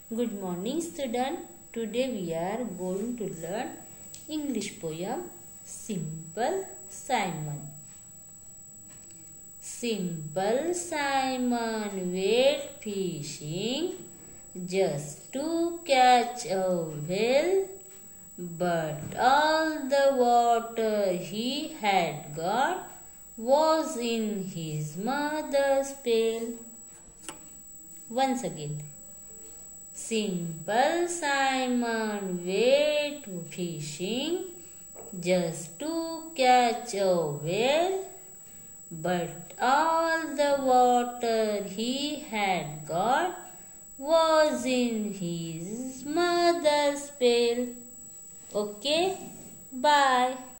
Good morning student. Today we are going to learn English poem Simple Simon. Simple Simon went fishing just to catch a whale, but all the water he had got was in his mother's pail. Once again. Simple Simon went fishing just to catch a whale, but all the water he had got was in his mother's pail. Okay, bye.